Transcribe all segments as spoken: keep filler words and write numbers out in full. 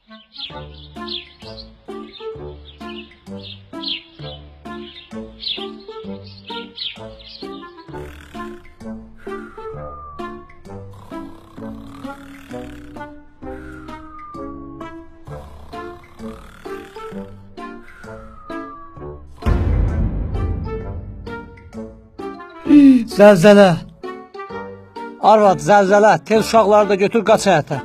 Zəlzələ. Arvad, zəlzələ. Tez uşaqları da götür, qaç həyətə.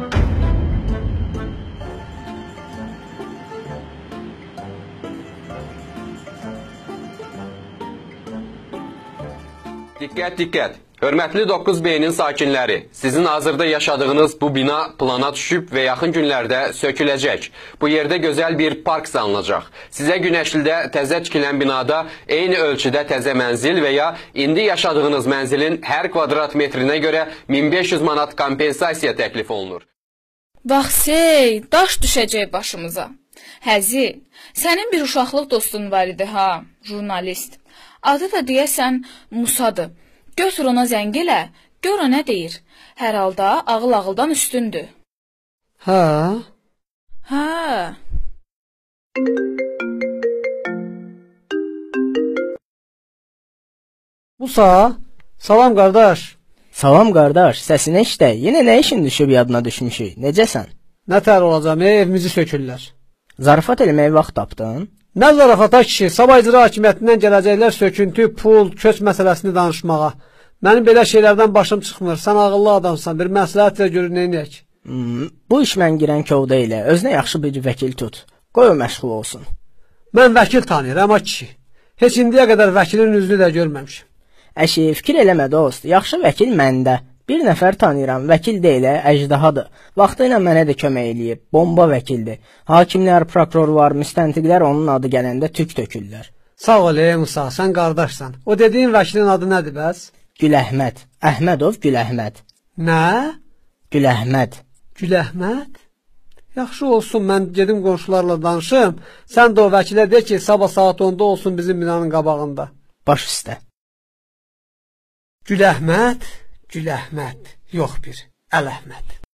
Diqqət, diqqət. Hörmətli doqquz B-nin sakinləri, sizin hazırda yaşadığınız bu bina plana düşüb və yaxın günlərdə söküləcək. Bu yerdə gözəl bir park salınacaq. Sizə Günəşlidə təzə tikilən binada eyni ölçüdə təzə mənzil və ya indi yaşadığınız mənzilin hər kvadrat metrinə görə min beş yüz manat kompensasiya təklif olunur. Vaxsey, daş düşəcək başımıza. Həzi, sənin bir uşaqlıq dostun var idi ha, jurnalist. Adı da deyəsən Musadır. Götür ona zəng elə, gör o nə deyir. Hər halda ağıl ağıldan üstündür. Hə? Hə. Musa, salam qardaş. Salam qardaş, səsini eşitə. Yenə nə işin düşüb yadına düşmüşük? Necəsən? Nə tər olacam, ey, evimizi sökürlər. Zarafat eləməyə vaxt tapdın? Nə zarafata kişi, sabah icra hakimiyyətindən gələcəklər söküntü, pul, köç məsələsini danışmağa. Mənim belə şeylərdən başım çıxmır, sən ağıllı adamsan, bir məsləhət və görür neynəyək. Hmm, bu iş mən girən kövdə ilə, özünə yaxşı bir vəkil tut, qoy o məşğul olsun. Mən vəkil tanıyıram, ha kişi. Heç indiyə qədər vəkilin üzünü də görməmişim. Əşi, fikir eləmə dost, yaxşı vəkil məndə. Bir nəfər tanıyıram, vəkil deyilə, əjdahadır. Vaxtı ilə mənə də kömək eləyib, bomba vəkildir. Hakimlər, prokurorlar, müstəntiqlər onun adı gələndə tük tökürlər. Sağ ol, ey Musa, sən qardaşsan. O dediyin vəkilin adı nədir bəs? Güləhməd, Əhmədov Güləhməd. Nə? Güləhməd. Güləhməd? Yaxşı olsun, mən gedim qonşularla danışım. Sən də o vəkilə de ki, sabah saat onda olsun bizim binanın qabağında. Baş üstə. Güləhməd, Güləhməd, yox bir, Ələhməd.